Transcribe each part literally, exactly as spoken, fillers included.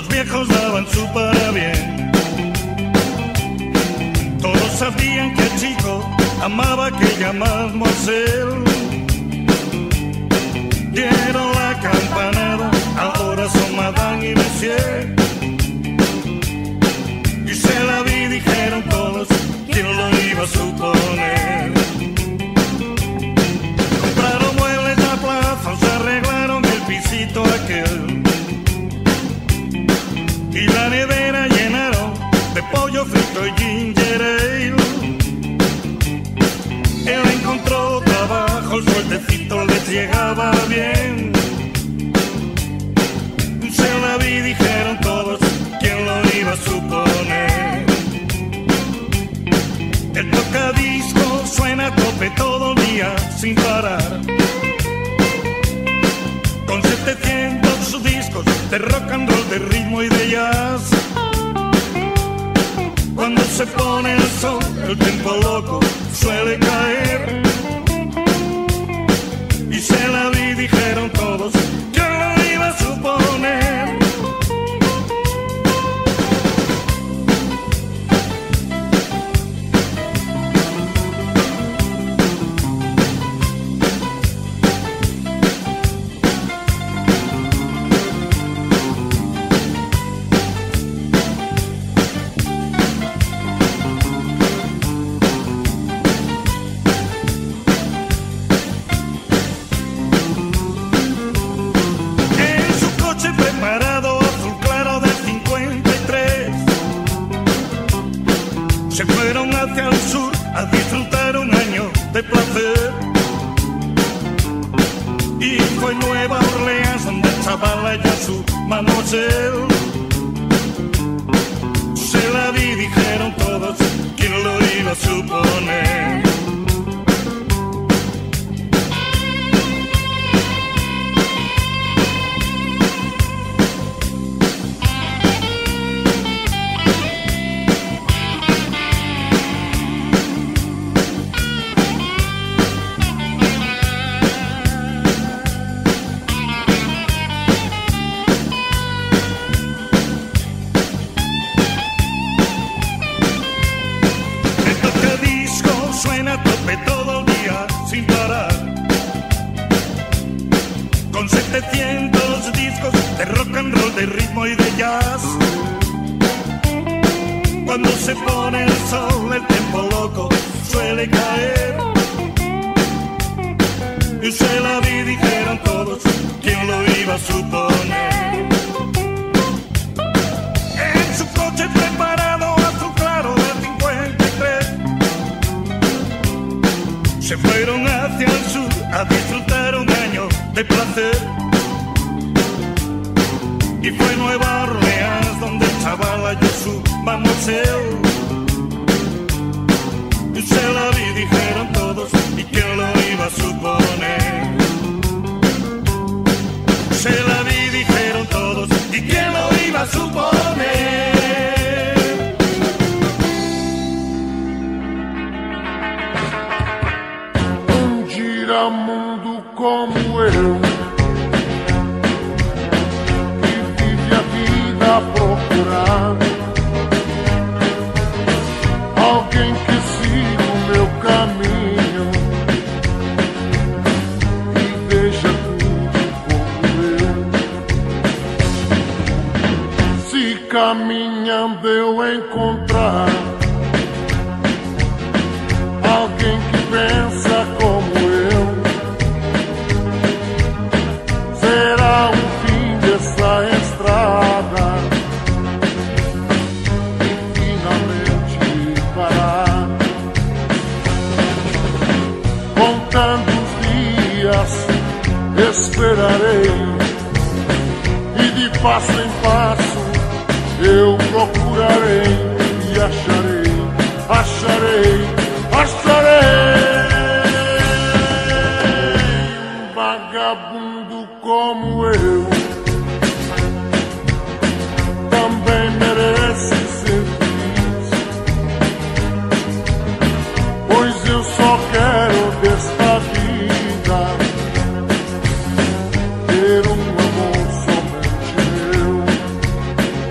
los viejos daban su para bien. Todos sabían que el chico amaba aquella mademoiselle. Dieron la campanada, ahora son madame y monsieur. Y se la vi, dijeron todos, ¿quién lo iba a suponer? Compraron muebles a plaza, se arreglaron el pisito aquel. Y la nevera llenaron de pollo frito y ginger ale. Él encontró trabajo, el sueldecito les llegaba bien. Se la vi, dijeron todos, ¿quién lo iba a suponer? El tocadisco suena a tope todo el día sin parar, con setecientos discos de rock and roll, de ritmo y de jazz. Cuando se pone el sol, el tiempo loco suele caer. Y se la vi, dijeron todos, ¿quién lo iba a suponer? Se fueron hacia el sur a disfrutar un año de placer. Y fue Nueva Orleans donde el chaval halló a su mademoiselle. Se la vi, dijeron todos, ¿quién lo iba a suponer? Suena a tope todo el día sin parar, con setecientos discos de rock and roll, de ritmo y de jazz. Cuando se pone el sol, el tiempo loco suele caer. Y se la vi, dijeron todos, ¿quién lo iba a suponer? En su coche preparado, azul claro del cincuenta y tres, se fueron hacia el sur a disfrutar un año de placer. Y fue Nueva Orleans donde el chaval halló su mademoiselle. Y se la vi, dijeron todos, ¿y quién lo iba a suponer? Se la vi, dijeron todos, ¿y quién lo iba a suponer? Mundo como eu, que vive a vida a procurar alguém que siga o meu caminho e veja tudo como eu. Se caminhando eu encontrar alguém que pensa como eu, será o fim dessa estrada e finalmente parar. Contando os dias esperarei, e de passo em passo eu procurarei e acharei, acharei, acharei. Um vagabundo como eu também merece ser feliz, pois eu só quero desta vida ter um amor somente meu.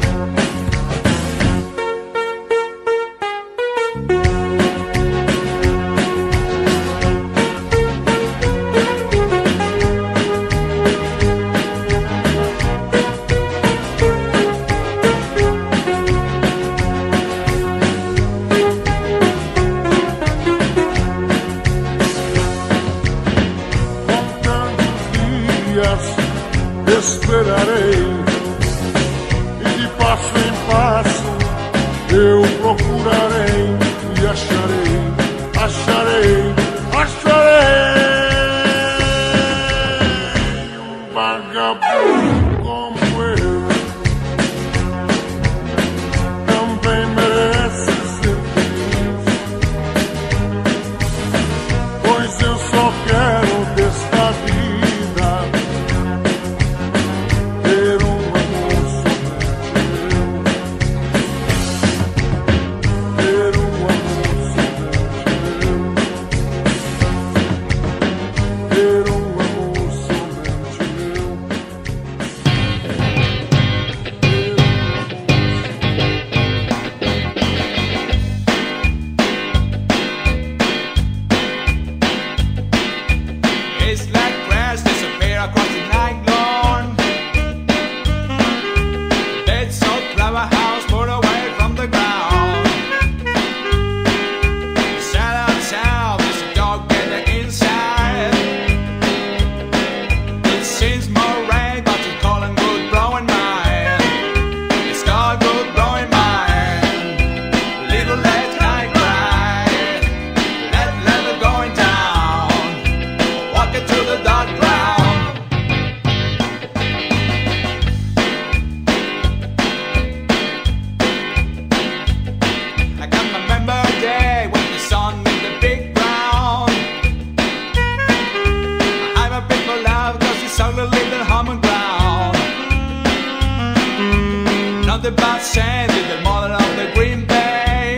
the bad Sandy, the mother of the Green Bay.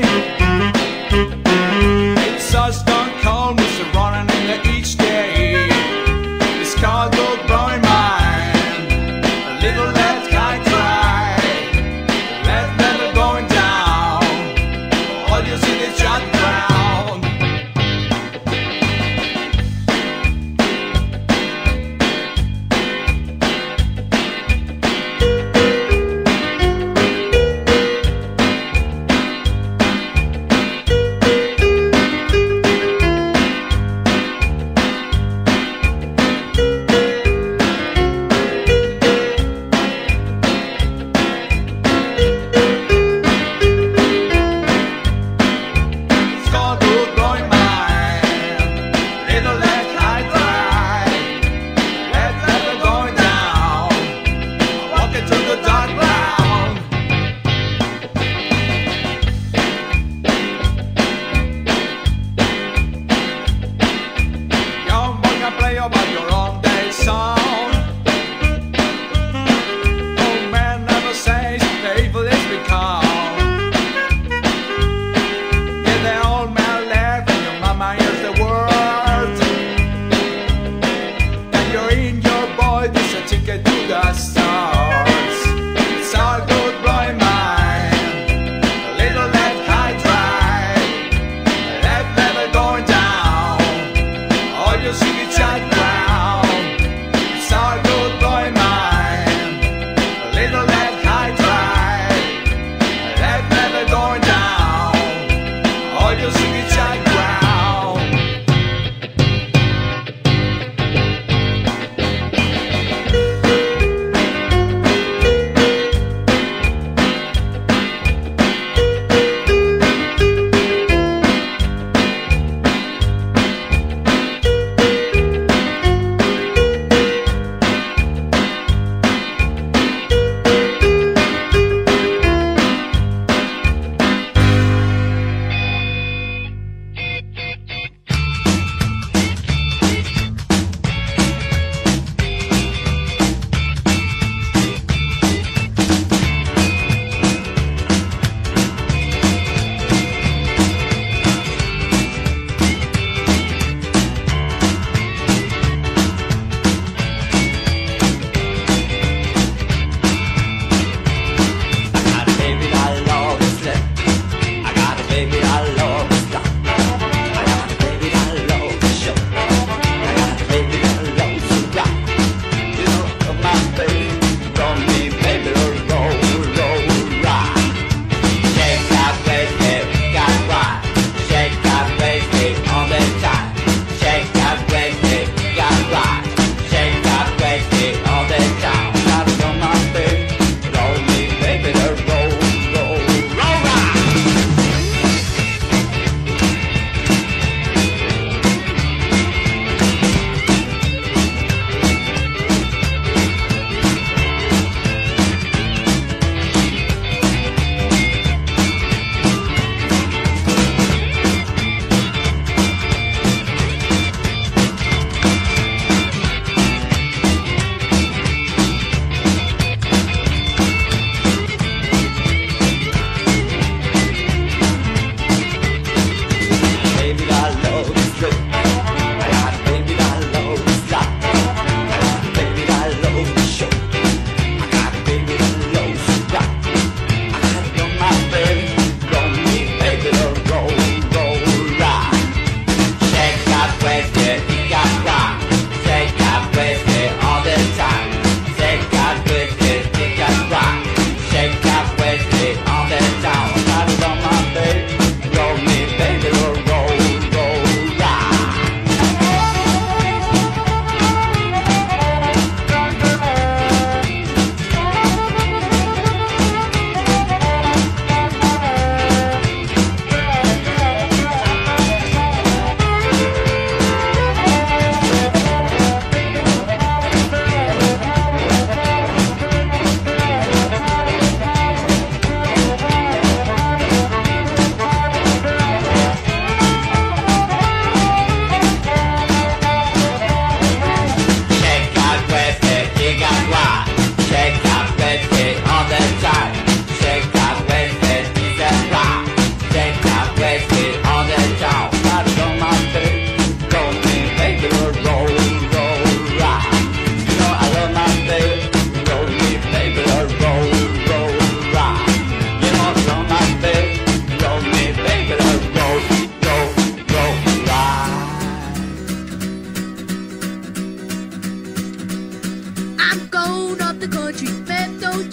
It's a stone cold, Mister running in the each day. It's called Good Blowing Mine. A little left high dry. Left level going down. All you see is shut ground.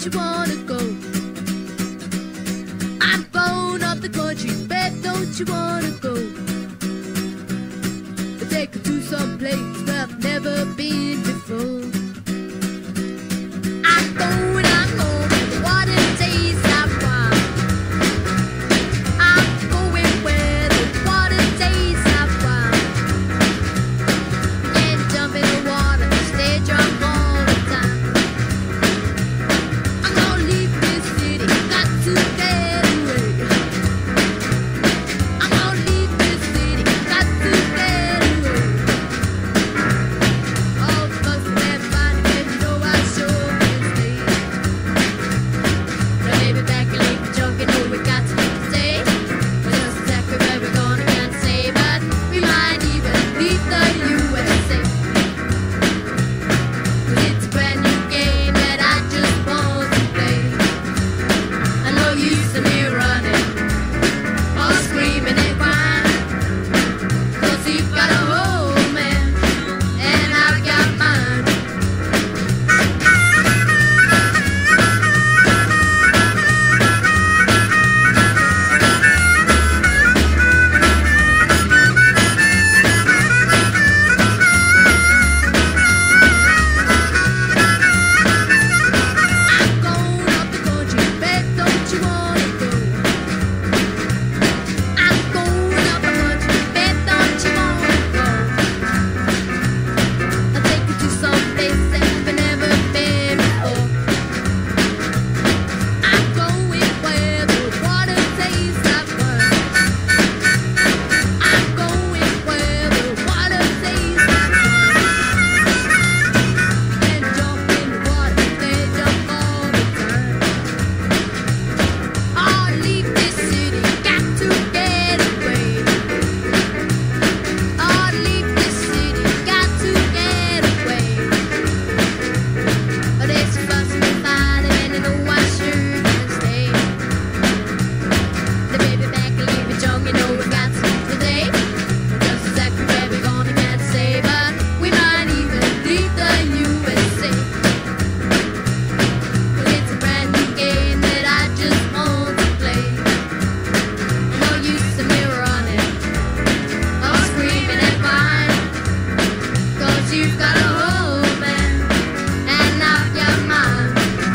you wanna go? I'm going up the country, babe, don't you wanna go? Take her to some place where I've never been before. I'm going, I'm going where the water tastes like wine. I'm going where the water tastes like wine. And jump in the water, stay drunk all the time. I'm gonna leave this city, got to get away. I'm gonna leave this city, got to get away. All the bugs that find me, you know I sure can stay. Now baby, back and leave me drunk, you know we got to stay. But that's exactly where we're gonna can't say, but we might even leave the U S A. But it's a brand new game that I just want to play. I know you see me running, all screaming and whining, 'cause you've got a whole man, and I've got mine. I'm going up the country, babe, don't you wanna go? I'm going up the country, babe, don't you wanna go? I'll take you to some place that you've never been before. I'm going where the water tastes like wine. I'm going where the water tastes like wine. And jump in the water, stay jump all the time. I'll leave this city, got to get away. I'll leave this city, got to get away. But it's fussing and fighting, and I know I sure can stay. The baby back and leave me drunk, you know we got to today. Just exactly where we're gonna can't say, but we might even leave the U S A. But it's a brand new game that I just want to play. No use in me running, or screaming and whining, 'cause you've got a whole man, and I've got mine.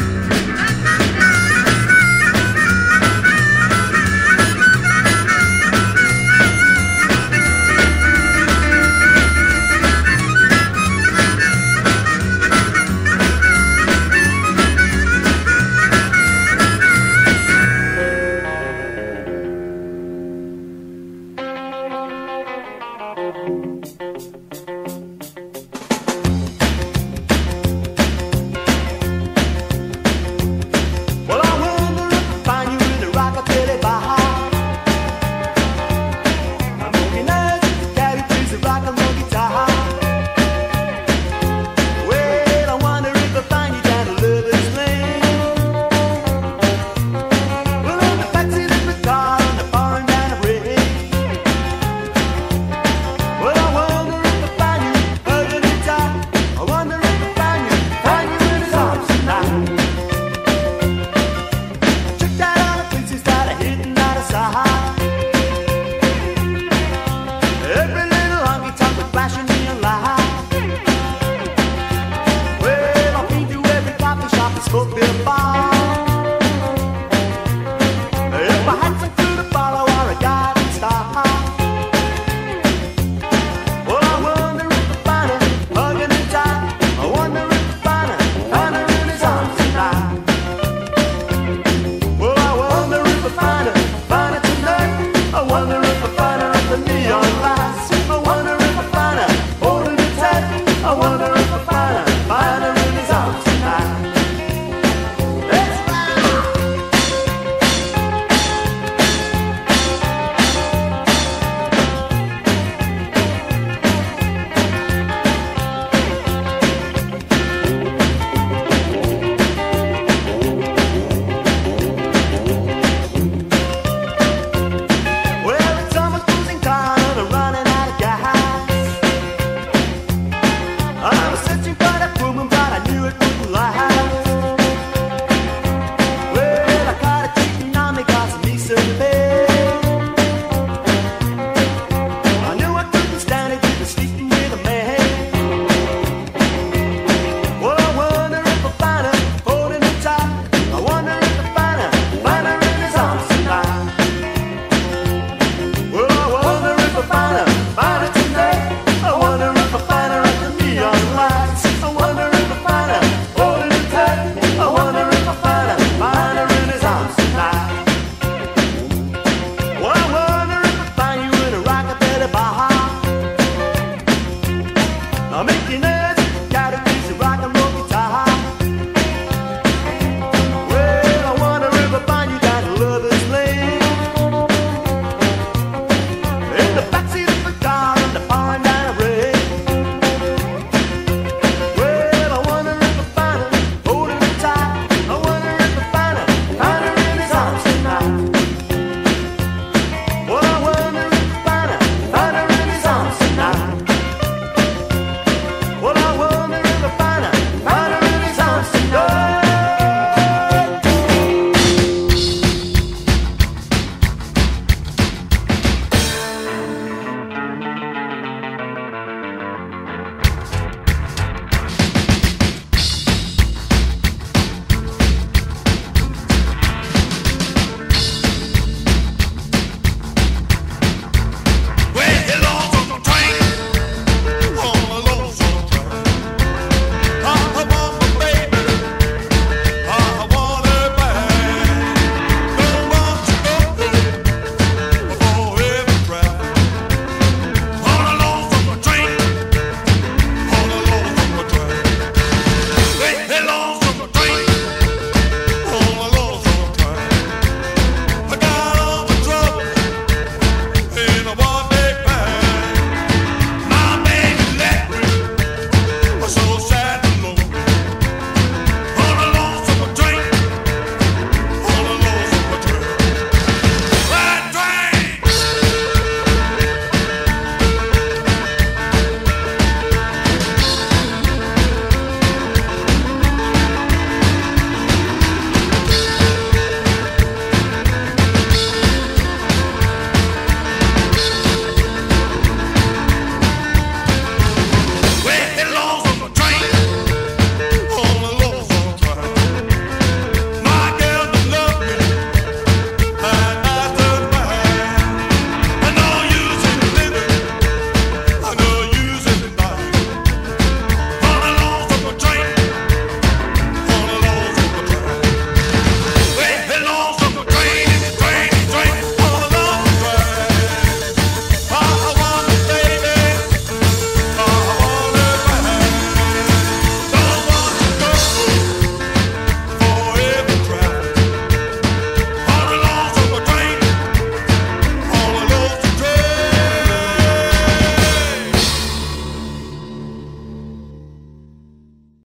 Well, I wonder if I find you in the Rockabilly Bar. I'm organized with the caddy plays the rock and roll guitar. Well, I wonder if I find you down to Lover's Lane. Well, on the backseat of the car on the foreign down the rain. Well, I wonder if I find you hugging me tight. I wonder if I find you, find you in his arms tonight. Checked out all the places that I hitting out of sight. Every little honky tonk with flashing neon light. Well, I've been to every coffee shop and smoked their bar.